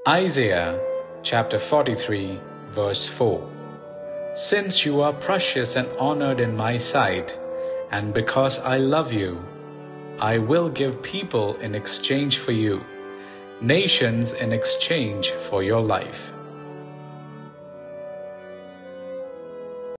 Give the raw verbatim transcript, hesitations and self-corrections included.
Isaiah chapter forty-three, verse four. Since you are precious and honored in my sight, and because I love you, I will give people in exchange for you, nations in exchange for your life.